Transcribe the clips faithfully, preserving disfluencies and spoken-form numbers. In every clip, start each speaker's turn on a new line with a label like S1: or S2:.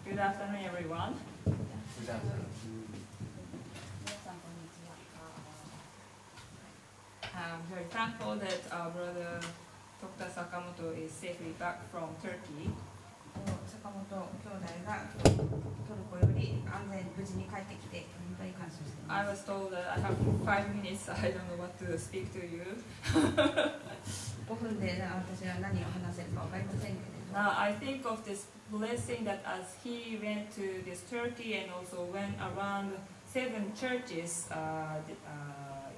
S1: Good afternoon, everyone.
S2: Good afternoon.
S1: I'm very thankful that our brother Doctor Sakamoto is safely back from Turkey.
S3: 坂本兄弟がトルコより安全無事に帰ってきて本当に感謝してい
S1: I
S3: ま
S1: was
S3: す。
S1: told that I have five minutes. I don't know what to speak to you.
S3: ごふんで私は何を話せるか分かりませんけれど、
S1: Now I think of this blessing that as he went to this Turkey and also went around seven churches uh, uh,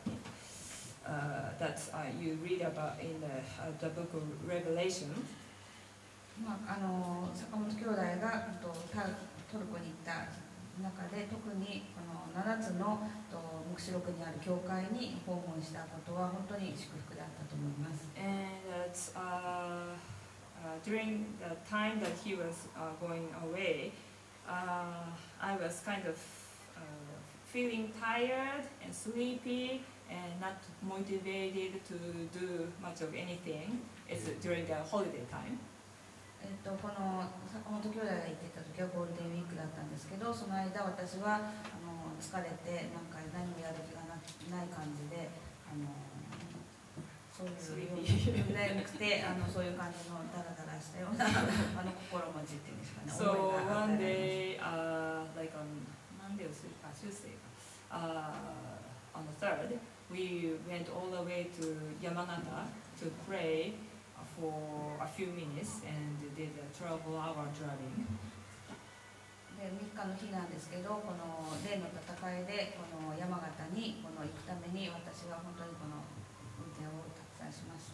S1: uh, that uh, you read about in the, uh, the book of Revelation.
S3: まあ、あの坂本兄弟がとタトルコに行った中で特にこのななつのと黙示録にある教会に訪問したことは本当に祝福であったと思います。
S1: And that uh, uh, during the time that he was uh, going away, uh, I was kind of uh, feeling tired and sleepy and not motivated to do much of anything. It's during the holiday time.
S3: えっと、この坂本兄弟が行っていた時はゴールデンウィークだったんですけど、その間私はあの疲れてなんか何もやる気がなない感じで、あのそういう眠くてあのそういう感じのダラダラしたようなあの心持ちっていうんですかね。
S1: So
S3: 思いが
S1: one
S3: 与え
S1: day, uh, like on Monday or Tuesday, uh, Tuesday, uh, on the third, we went all the way to Yamanaka to pray for a few minutes and did a twelve hour driving.
S3: でみっかの日なんですけど、この例の戦いでこの山形にこの行くために私は本当にこの運転をたくさんしました。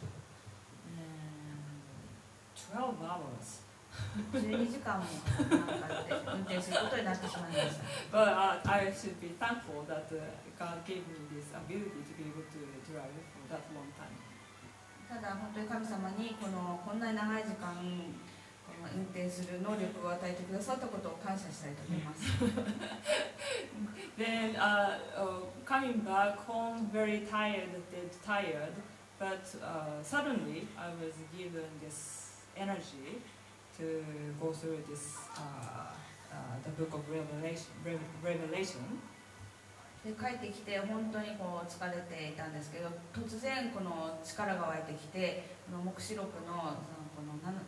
S1: And twelve hours.
S3: じゅうにじかんもなんかで運転することになってしまいました。
S1: But uh, I should be thankful that uh, God gave me this ability to be able to drive for that long time.
S3: ただ本当に神様にこのこんなに長い時間この運転する能力を与えてくださったことを感謝したいと思います。
S1: Then uh, uh, coming back home very tired, dead tired, but uh, suddenly I was given this energy to go through this uh, uh, the book of Revelation. Revelation.
S3: で帰ってきて本当にこう疲れていたんですけど、突然この力が湧いてきて、この黙示録のこの 7,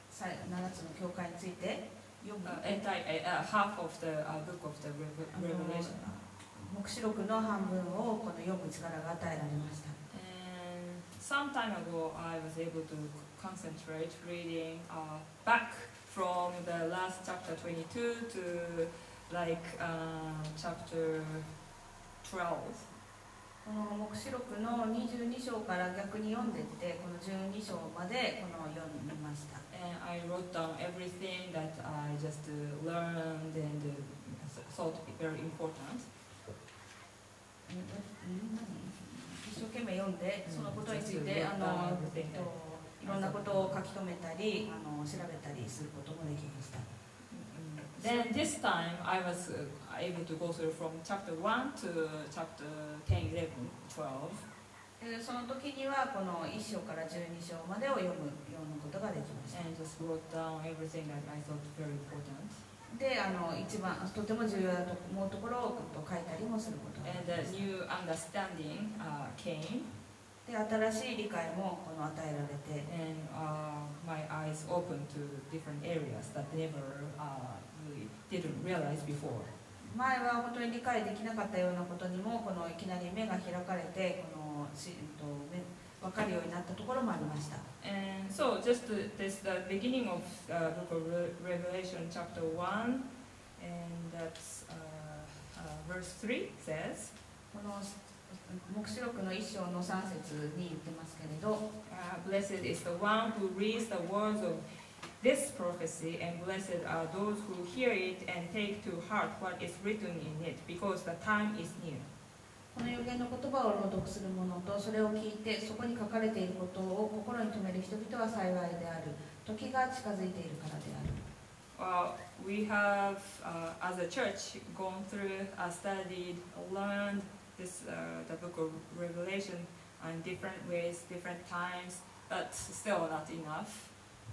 S3: 7つの教会について読む、
S1: uh, entire, uh, half of the uh, book of the Revelation.
S3: 黙示録の半分をこの読む力が与えられました。
S1: And some time ago, I was able to concentrate reading uh, back from the last chapter twenty-two to like uh, chapter twelve.
S3: この黙示録のにじゅうに章から逆に読んでいって、このじゅうに章までこの読みました。
S1: And I wrote down everything that I just uh, learned and uh, thought very important.
S3: うん何一生懸命読んで、そのことについて、あのえっといろんなことを書き留めたり、あの調べたりすることもできました。
S1: Then this time I was uh, able to go through from chapter one to chapter ten, eleven, twelve.
S3: でその時にはこのいっ章からじゅうに章までを読む読むことができました。
S1: And just wrote down everything that I thought very important.
S3: で、あの一番とても重要だと思うところを書いたりもすることがで
S1: And
S3: きま
S1: a
S3: した。
S1: new understanding uh, came,
S3: で、新しい理解もこの与えられて、
S1: and uh, my eyes opened to different areas that never uh, really didn't realize before.
S3: 前は本当に理解できなかったようなことにもこのいきなり目が開かれてこのしと目分かるようになったところもありました。
S1: And so just the, this the beginning of uh, book of Re Revelation chapter one, and that's uh, uh, verse three says,
S3: この黙示録のいっ章のさん節に言ってますけれど、
S1: uh, Blessed is the one who reads the words of this prophecy, and blessed are those who hear it and take to heart what is written in it, because the time is near.
S3: この予言の言葉を朗読する者とそれを聞いてそこに書かれていることを心に留める人々は幸いである。時が近づいているからである。
S1: Well, we have, uh, as a church, gone through, uh, studied, learned this, uh, the book of Revelation in different ways, different times, but still not enough.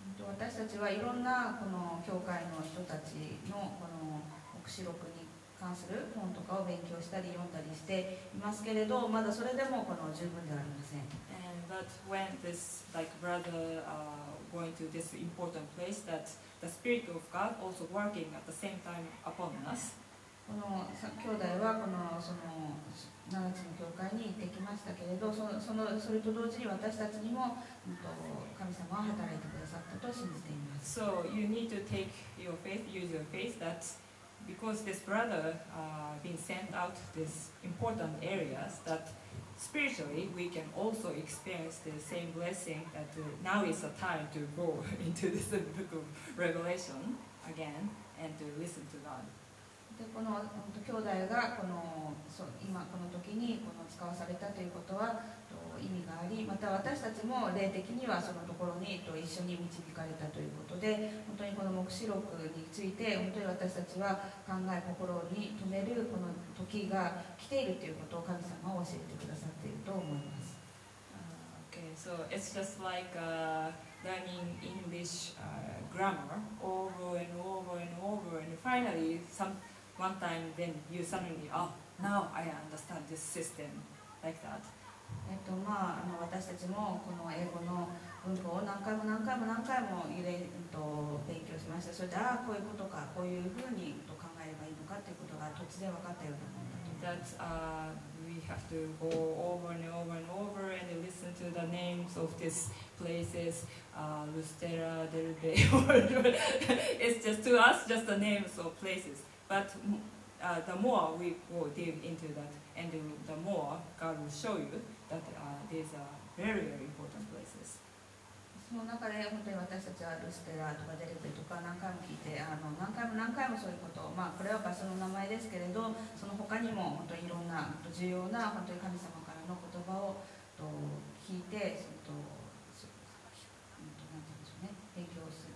S3: 私たちはいろんなこの教会の人たちのこの黙示録に関する本とかを勉強したり読んだりしていますけれど、まだそれでもこの十分ではありません。
S1: And but when this like brother uh, going to this important place, that the Spirit of God also working at the same time upon us.
S3: この兄弟はこのその七つの教会に行ってきましたけれど、そのそのそれと同時に私たちにも、うん、と神様は働いてくださったと信じています。
S1: So you need to take your faith, use your faith that because this brother uh, been sent out to these important areas, that spiritually we can also experience the same blessing, that uh, now is the time to go into this book of Revelation again and to listen to God.
S3: でこの兄弟がこのそう今この時にこの使わされたということはと意味があり、また私たちも霊的にはそのところにと一緒に導かれたということで、本当にこの黙示録について本当に私たちは考え心に留めるこの時が来ているということを神様は教えてくださっていると思います。
S1: Uh, okay, so it's just like uh, learning English uh, grammar over and over and over, and finally some one time then you suddenly, oh, now I understand this system, like that.
S3: えっとまあ、あの私たちもこの英語の文法を何回も何回も何回も入れ、えっと、勉強しました。それでああこういうことか、こういうふうにと考えればいいのかということが突然分かったようなものだと思います。
S1: That uh, we have to go over and over and over and listen to the names of these places, uh, Lustera, Derbe. It's just to us just the names of places. But uh, the more we go deep into that, and the more God will show you that uh, these are very, very important places.
S3: その中で本当に私たちはルステラとかデレベとか何回も聞いて、あの何回も何回もそういうこと、まあこれは場所の名前ですけれど、その他にも本当にいろんな重要な本当に神様からの言葉をと聞いて、そのとなんて言うんでしょうね、勉強する。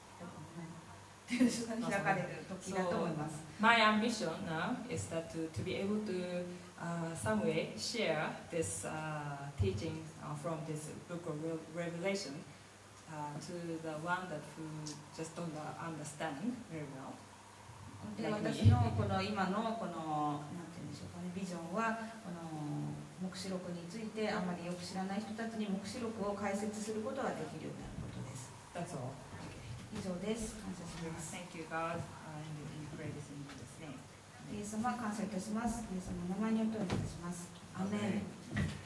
S3: 開かれる時だと思います。
S1: So, my ambition now is that to, to be able to uh, some way share this uh, teaching uh, from this book of Revelation uh, to the one that who just don't understand very well.
S3: で、私のこの今のこのなんて言うんでしょうかね、ビジョンはこの黙示録についてあまりよく知らない人たちに黙示録を解説することができるようになることです。
S1: That's all.
S3: 以上です。感謝します。
S1: Thank you, God, and we pray this in Jesus' name.
S3: イエス様、感謝いたします。イエス様の名前によってお願いします。アーメン。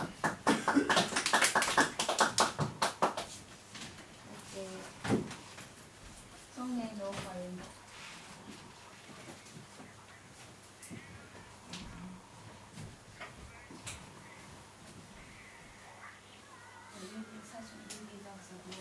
S3: 尊厳上会員。最初に指出すの。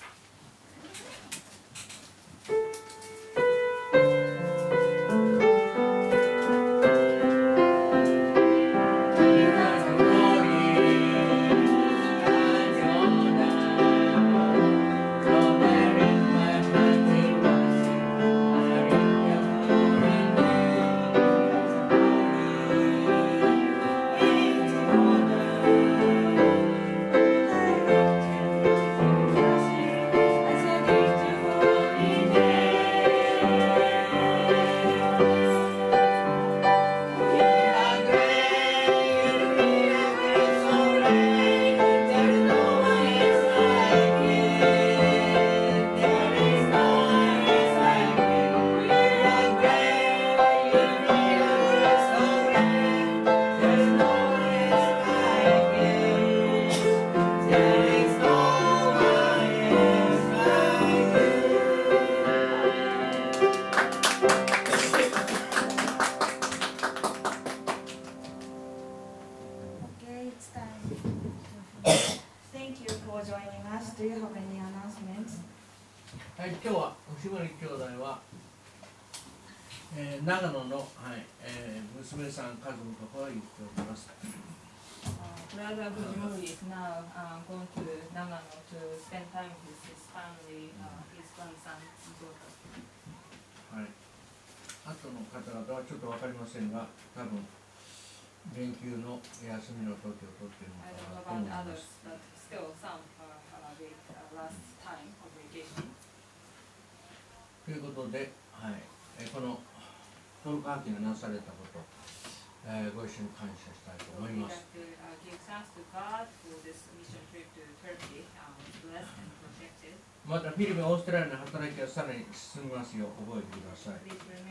S2: はい、今日は星森兄弟は、えー、長野の、はいえー、娘さん、家族のところへ行っております。
S1: Brother Fujimori is now uh, going to Nagano to spend time with his family, uh, his grandson and daughter.
S2: はい。あとの方々はちょっとわかりませんが、多分連休の休みの時を取っているの
S1: I don't know
S2: かなと思い
S1: about
S2: ま
S1: others,
S2: す。
S1: but still some are uh, with uh, last time of vacation.
S2: ということで、はいえーこのトルコハーキがなされたこと、えーご一緒に感謝したいと
S1: So
S2: 思い
S1: we
S2: ま
S1: have
S2: す。
S1: to uh, give thanks to God for this mission trip to Turkey. Uh, was blessed and protected.
S2: またフィリピン、オーストラリアの働きがさらに進みますよう覚えてください。
S1: Please remember